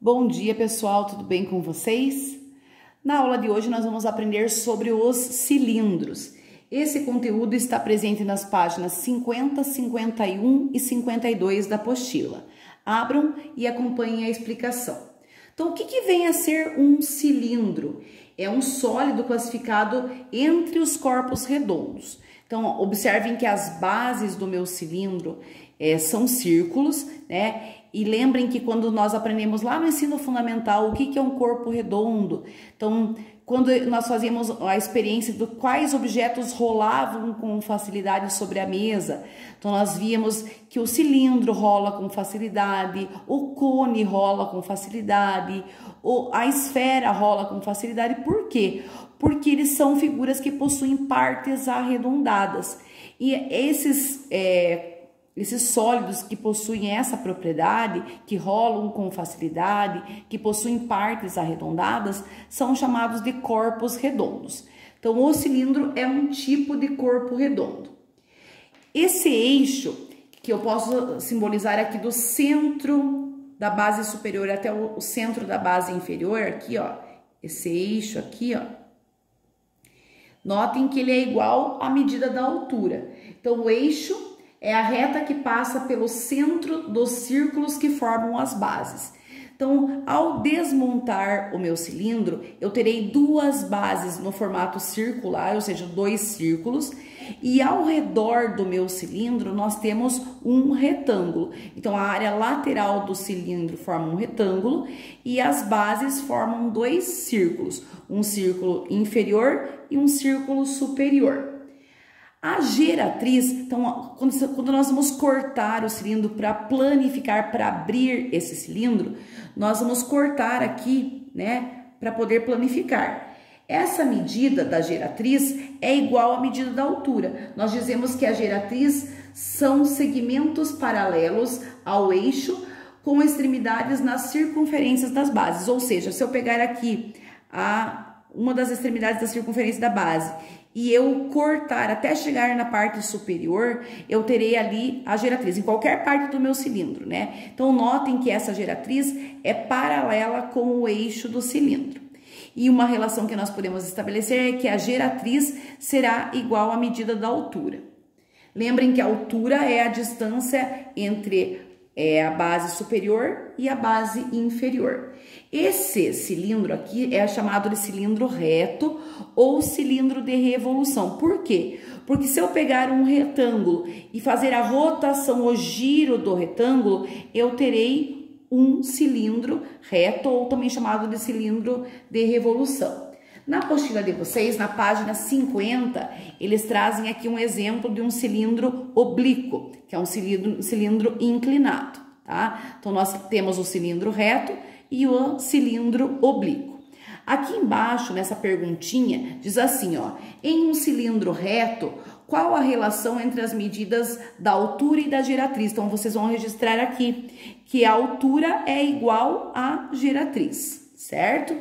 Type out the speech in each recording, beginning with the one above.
Bom dia, pessoal, tudo bem com vocês? Na aula de hoje nós vamos aprender sobre os cilindros. Esse conteúdo está presente nas páginas 50, 51 e 52 da apostila. Abram e acompanhem a explicação. Então, o que vem a ser um cilindro? É um sólido classificado entre os corpos redondos. Então, observem que as bases do meu cilindro são círculos, né? E lembrem que quando nós aprendemos lá no ensino fundamental o que é um corpo redondo, então quando nós fazíamos a experiência de quais objetos rolavam com facilidade sobre a mesa, então nós víamos que o cilindro rola com facilidade, o cone rola com facilidade, a esfera rola com facilidade. Por quê? Porque eles são figuras que possuem partes arredondadas. E esses sólidos que possuem essa propriedade, que rolam com facilidade, que possuem partes arredondadas, são chamados de corpos redondos. Então, o cilindro é um tipo de corpo redondo. Esse eixo, que eu posso simbolizar aqui do centro da base superior até o centro da base inferior, aqui, ó, esse eixo aqui, ó, notem que ele é igual à medida da altura. Então, o eixo é a reta que passa pelo centro dos círculos que formam as bases. Então, ao desmontar o meu cilindro, eu terei duas bases no formato circular, ou seja, dois círculos, e ao redor do meu cilindro nós temos um retângulo. Então, a área lateral do cilindro forma um retângulo e as bases formam dois círculos, um círculo inferior e um círculo superior. A geratriz, então, quando nós vamos cortar o cilindro para planificar, para abrir esse cilindro, nós vamos cortar aqui, né, para poder planificar. Essa medida da geratriz é igual à medida da altura. Nós dizemos que a geratriz são segmentos paralelos ao eixo com extremidades nas circunferências das bases. Ou seja, se eu pegar aqui uma das extremidades da circunferência da base e eu cortar até chegar na parte superior, eu terei ali a geratriz, em qualquer parte do meu cilindro, né? Então, notem que essa geratriz é paralela com o eixo do cilindro. E uma relação que nós podemos estabelecer é que a geratriz será igual à medida da altura. Lembrem que a altura é a distância entre a base superior e a base inferior. Esse cilindro aqui é chamado de cilindro reto ou cilindro de revolução. Por quê? Porque se eu pegar um retângulo e fazer a rotação, o giro do retângulo, eu terei um cilindro reto ou também chamado de cilindro de revolução. Na apostila de vocês, na página 50, eles trazem aqui um exemplo de um cilindro oblíquo, que é um cilindro inclinado, tá? Então, nós temos o cilindro reto e o cilindro oblíquo. Aqui embaixo, nessa perguntinha, diz assim, ó, em um cilindro reto, qual a relação entre as medidas da altura e da geratriz? Então, vocês vão registrar aqui que a altura é igual à geratriz, certo?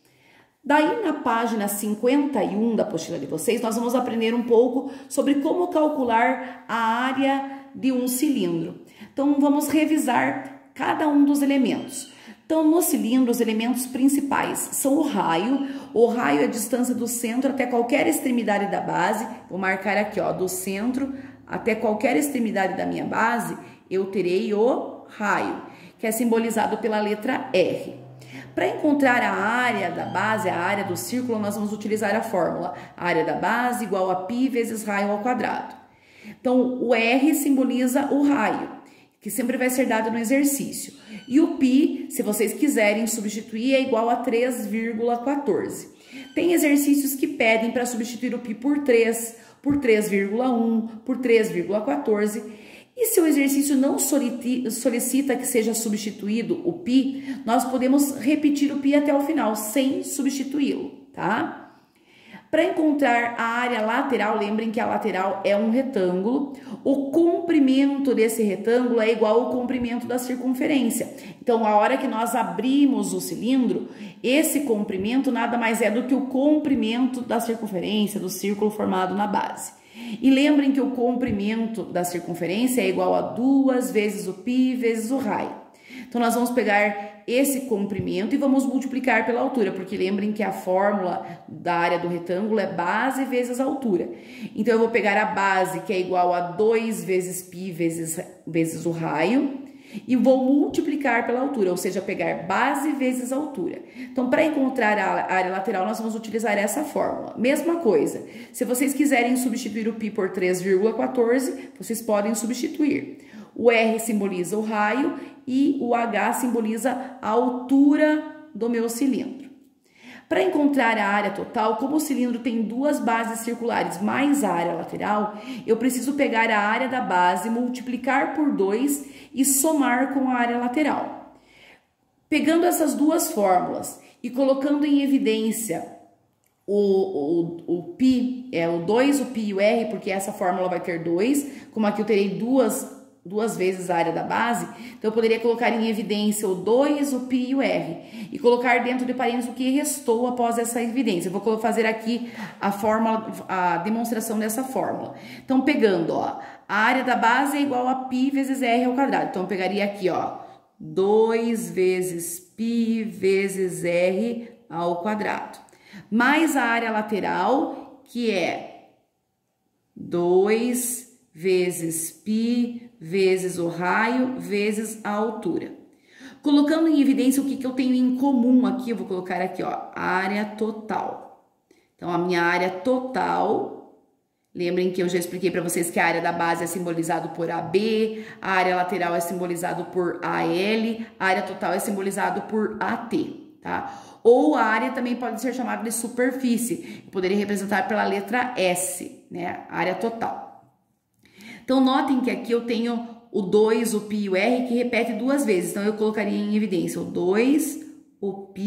Daí, na página 51 da apostila de vocês, nós vamos aprender um pouco sobre como calcular a área de um cilindro. Então, vamos revisar cada um dos elementos. Então, no cilindro, os elementos principais são o raio. O raio é a distância do centro até qualquer extremidade da base. Vou marcar aqui, ó, do centro até qualquer extremidade da minha base, eu terei o raio, que é simbolizado pela letra R. Para encontrar a área da base, a área do círculo, nós vamos utilizar a fórmula. A área da base igual a π vezes raio ao quadrado. Então, o R simboliza o raio, que sempre vai ser dado no exercício. E o π, se vocês quiserem substituir, é igual a 3,14. Tem exercícios que pedem para substituir o π por 3, por 3,1, por 3,14. E se o exercício não solicita que seja substituído o π, nós podemos repetir o π até o final, sem substituí-lo, tá? Para encontrar a área lateral, lembrem que a lateral é um retângulo. O comprimento desse retângulo é igual ao comprimento da circunferência. Então, a hora que nós abrimos o cilindro, esse comprimento nada mais é do que o comprimento da circunferência, do círculo formado na base. E lembrem que o comprimento da circunferência é igual a 2 vezes o π vezes o raio. Então, nós vamos pegar esse comprimento e vamos multiplicar pela altura, porque lembrem que a fórmula da área do retângulo é base vezes altura. Então, eu vou pegar a base, que é igual a 2 vezes π vezes o raio, e vou multiplicar pela altura, ou seja, pegar base vezes altura. Então, para encontrar a área lateral, nós vamos utilizar essa fórmula. Mesma coisa, se vocês quiserem substituir o π por 3,14, vocês podem substituir. O R simboliza o raio e o H simboliza a altura do meu cilindro. Para encontrar a área total, como o cilindro tem duas bases circulares mais a área lateral, eu preciso pegar a área da base, multiplicar por 2 e somar com a área lateral. Pegando essas duas fórmulas e colocando em evidência o π, o 2, o π e o r, porque essa fórmula vai ter 2, como aqui eu terei duas vezes a área da base, então eu poderia colocar em evidência o 2, o π e o r, e colocar dentro de parênteses o que restou após essa evidência. Eu vou fazer aqui a demonstração dessa fórmula. Então, pegando, ó, a área da base é igual a π vezes r ao quadrado. Então, eu pegaria aqui, ó, 2 vezes π vezes r ao quadrado, mais a área lateral, que é 2 vezes π vezes o raio vezes a altura. Colocando em evidência o que eu tenho em comum aqui, eu vou colocar aqui, ó, área total. Então, a minha área total, lembrem que eu já expliquei para vocês que a área da base é simbolizado por AB, a área lateral é simbolizado por AL, a área total é simbolizado por AT, tá? Ou a área também pode ser chamada de superfície, eu poderia representar pela letra S, né, área total. Então, notem que aqui eu tenho o 2, o π e o r que repete duas vezes. Então, eu colocaria em evidência o 2, o π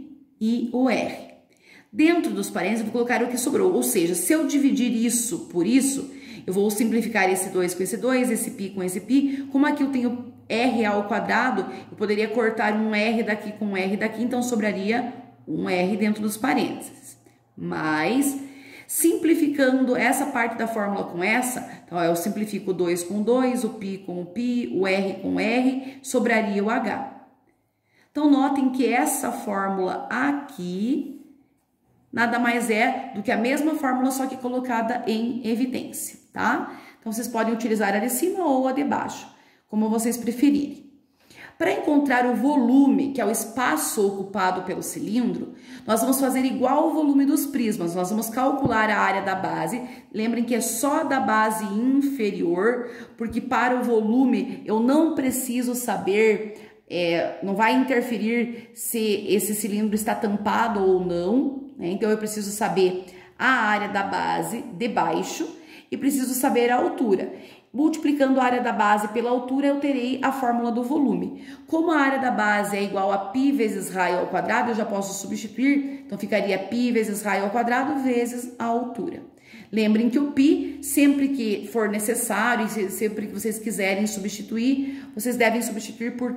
e o r. Dentro dos parênteses, eu vou colocar o que sobrou. Ou seja, se eu dividir isso por isso, eu vou simplificar esse 2 com esse 2, esse π com esse π. Como aqui eu tenho r ao quadrado, eu poderia cortar um r daqui com um r daqui. Então, sobraria um r dentro dos parênteses. Mas, simplificando essa parte da fórmula com essa, então eu simplifico o 2 com 2, o π com o π, o r com o r, sobraria o h. Então, notem que essa fórmula aqui nada mais é do que a mesma fórmula, só que colocada em evidência, tá? Então, vocês podem utilizar a de cima ou a de baixo, como vocês preferirem. Para encontrar o volume, que é o espaço ocupado pelo cilindro, nós vamos fazer igual ao volume dos prismas. Nós vamos calcular a área da base. Lembrem que é só da base inferior, porque para o volume eu não preciso saber, não vai interferir se esse cilindro está tampado ou não, né? Então, eu preciso saber a área da base de baixo e preciso saber a altura. Multiplicando a área da base pela altura, eu terei a fórmula do volume. Como a área da base é igual a π vezes raio ao quadrado, eu já posso substituir, então ficaria π vezes raio ao quadrado vezes a altura. Lembrem que o π, sempre que for necessário e sempre que vocês quiserem substituir, vocês devem substituir por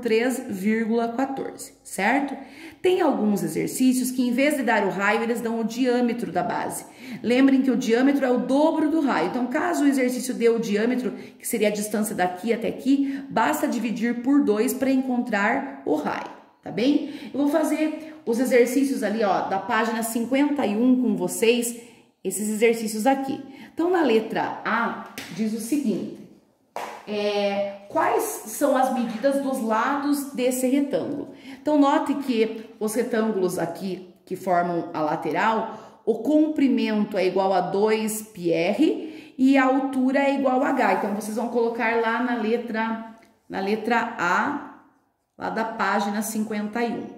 3,14, certo? Tem alguns exercícios que, em vez de dar o raio, eles dão o diâmetro da base. Lembrem que o diâmetro é o dobro do raio. Então, caso o exercício dê o diâmetro, que seria a distância daqui até aqui, basta dividir por 2 para encontrar o raio, tá bem? Eu vou fazer os exercícios ali, ó, da página 51 com vocês, esses exercícios aqui. Então, na letra A, diz o seguinte: quais são as medidas dos lados desse retângulo? Então, note que os retângulos aqui que formam a lateral, o comprimento é igual a 2πr e a altura é igual a h. Então, vocês vão colocar lá na letra A, lá da página 51.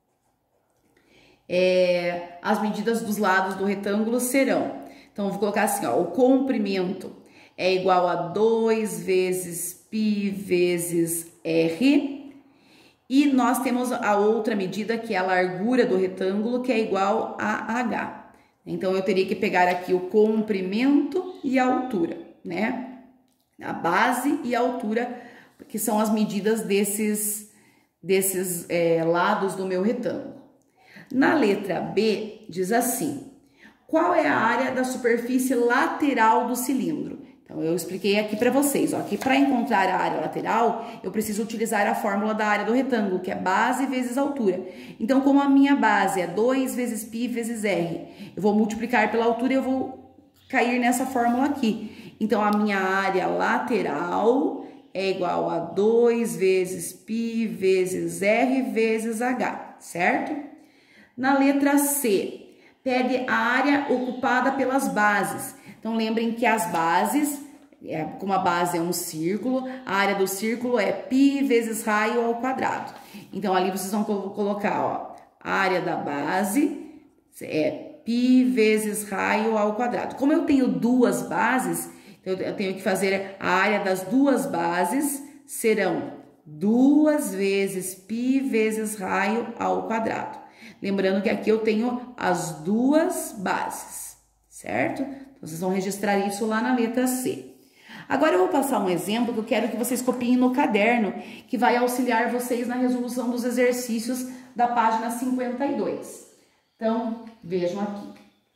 As medidas dos lados do retângulo serão, então eu vou colocar assim, ó, o comprimento é igual a 2 vezes π vezes r, e nós temos a outra medida que é a largura do retângulo, que é igual a h. Então eu teria que pegar aqui o comprimento e a altura, né? A base e a altura, que são as medidas desses lados do meu retângulo. Na letra B, diz assim: qual é a área da superfície lateral do cilindro? Então, eu expliquei aqui para vocês, ó, que para encontrar a área lateral, eu preciso utilizar a fórmula da área do retângulo, que é base vezes altura. Então, como a minha base é 2 vezes π vezes r, eu vou multiplicar pela altura e eu vou cair nessa fórmula aqui. Então, a minha área lateral é igual a 2 vezes π vezes r vezes h, certo? Na letra C, pede a área ocupada pelas bases. Então, lembrem que as bases, como a base é um círculo, a área do círculo é π vezes raio ao quadrado. Então, ali vocês vão colocar, ó, a área da base é π vezes raio ao quadrado. Como eu tenho duas bases, eu tenho que fazer a área das duas bases, serão 2 vezes π vezes raio ao quadrado. Lembrando que aqui eu tenho as duas bases, certo? Então, vocês vão registrar isso lá na letra C. Agora eu vou passar um exemplo que eu quero que vocês copiem no caderno, que vai auxiliar vocês na resolução dos exercícios da página 52. Então, vejam aqui.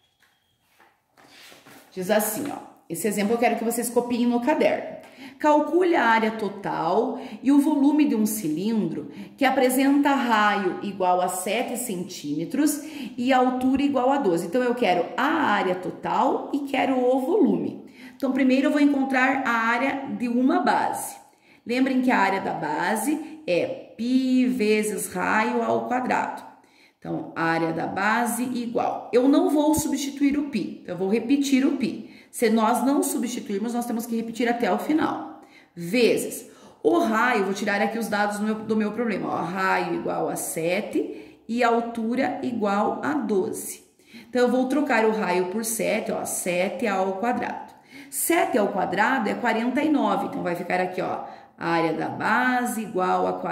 Diz assim, ó. Esse exemplo eu quero que vocês copiem no caderno. Calcule a área total e o volume de um cilindro que apresenta raio igual a 7 centímetros e altura igual a 12. Então, eu quero a área total e quero o volume. Então, primeiro eu vou encontrar a área de uma base. Lembrem que a área da base é π vezes raio ao quadrado. Então, a área da base igual. Eu não vou substituir o π, então eu vou repetir o π. Se nós não substituirmos, nós temos que repetir até o final. Vezes o raio, vou tirar aqui os dados do meu problema, ó, raio igual a 7 e altura igual a 12. Então, eu vou trocar o raio por 7, ó, 7 ao quadrado. 7 ao quadrado é 49, então vai ficar aqui, ó, a área da base igual a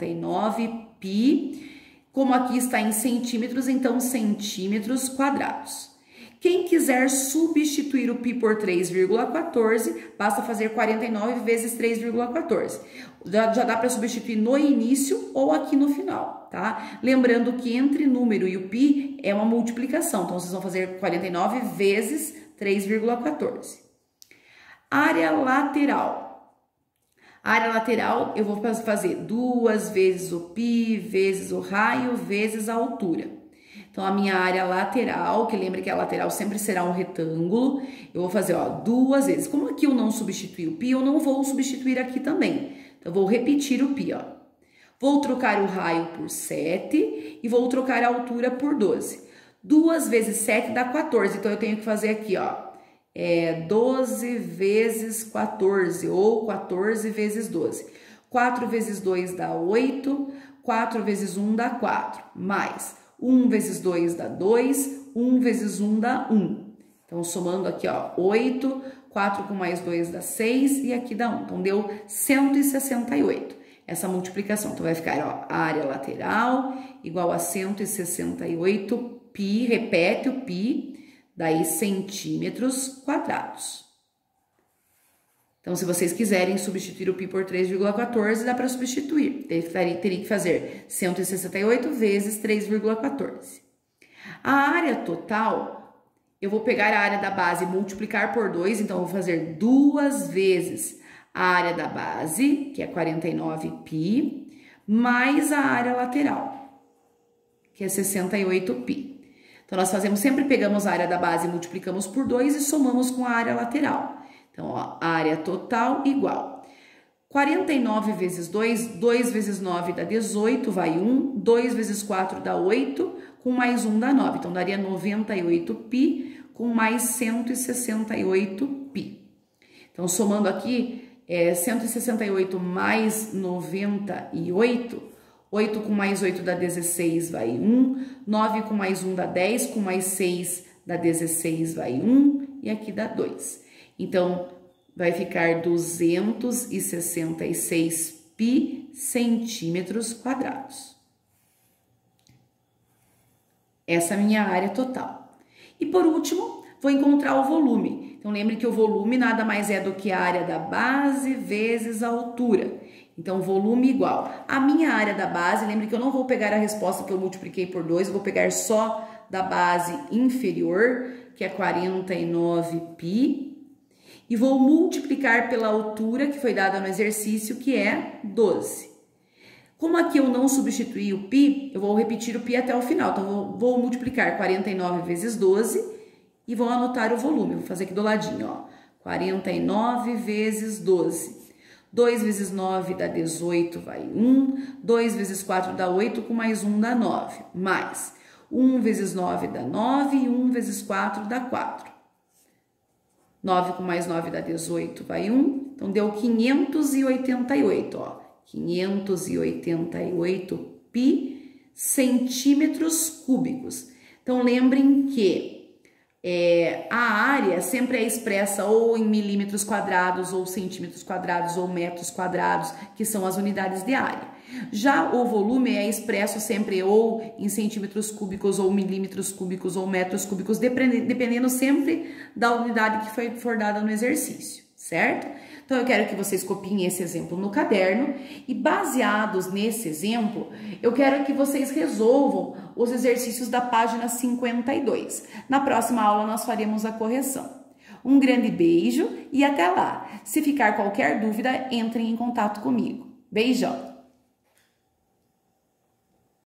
49π. Como aqui está em centímetros, então centímetros quadrados. Quem quiser substituir o π por 3,14, basta fazer 49 vezes 3,14. Já dá para substituir no início ou aqui no final, tá? Lembrando que entre número e o π é uma multiplicação, então vocês vão fazer 49 vezes 3,14. Área lateral. A área lateral eu vou fazer 2 vezes o π vezes o raio vezes a altura. Então, a minha área lateral, que lembra que a lateral sempre será um retângulo, eu vou fazer, ó, 2 vezes. Como aqui eu não substituí o π, eu não vou substituir aqui também. Então, eu vou repetir o π, ó. Vou trocar o raio por 7 e vou trocar a altura por 12. 2 vezes 7 dá 14, então eu tenho que fazer aqui, ó, 12 vezes 14 ou 14 vezes 12. 4 vezes 2 dá 8, 4 vezes 1 dá 4, mais 1 vezes 2 dá 2, 1 vezes 1 dá 1. Então, somando aqui, ó, 8, 4 com mais 2 dá 6 e aqui dá 1. Então, deu 168. Essa multiplicação. Então, vai ficar, ó, a área lateral igual a 168 π, repete o π, daí centímetros quadrados. Então, se vocês quiserem substituir o π por 3,14, dá para substituir. Teria que fazer 168 vezes 3,14. A área total, eu vou pegar a área da base e multiplicar por 2, então eu vou fazer 2 vezes a área da base, que é 49π, mais a área lateral, que é 68π. Então, nós sempre pegamos a área da base e multiplicamos por 2 e somamos com a área lateral. Então, ó, a área total igual 49 vezes 2, 2 vezes 9 dá 18, vai 1, 2 vezes 4 dá 8, com mais 1 dá 9. Então, daria 98π com mais 168π. Então, somando aqui, 168 mais 98, 8 com mais 8 dá 16, vai 1, 9 com mais 1 dá 10, com mais 6 dá 16, vai 1, e aqui dá 2. Então, vai ficar 266 π centímetros quadrados. Essa é a minha área total. E por último, vou encontrar o volume. Então, lembre que o volume nada mais é do que a área da base vezes a altura. Então, volume igual. A minha área da base, lembre que eu não vou pegar a resposta que eu multipliquei por 2, eu vou pegar só da base inferior, que é 49π. e vou multiplicar pela altura que foi dada no exercício, que é 12. Como aqui eu não substituí o π, eu vou repetir o π até o final. Então, vou multiplicar 49 vezes 12 e vou anotar o volume. Vou fazer aqui do ladinho, ó. 49 vezes 12. 2 vezes 9 dá 18, vai 1. 2 vezes 4 dá 8, com mais 1 dá 9. Mais 1 vezes 9 dá 9 e 1 vezes 4 dá 4. 9 com mais 9 dá 18, vai 1. Então, deu 588, ó. 588 π centímetros cúbicos. Então, lembrem que a área sempre é expressa ou em milímetros quadrados, ou centímetros quadrados, ou metros quadrados, que são as unidades de área. Já o volume é expresso sempre ou em centímetros cúbicos, ou milímetros cúbicos, ou metros cúbicos, dependendo sempre da unidade que for dada no exercício, certo? Então, eu quero que vocês copiem esse exemplo no caderno e, baseados nesse exemplo, eu quero que vocês resolvam os exercícios da página 52. Na próxima aula, nós faremos a correção. Um grande beijo e até lá! Se ficar qualquer dúvida, entrem em contato comigo. Beijão!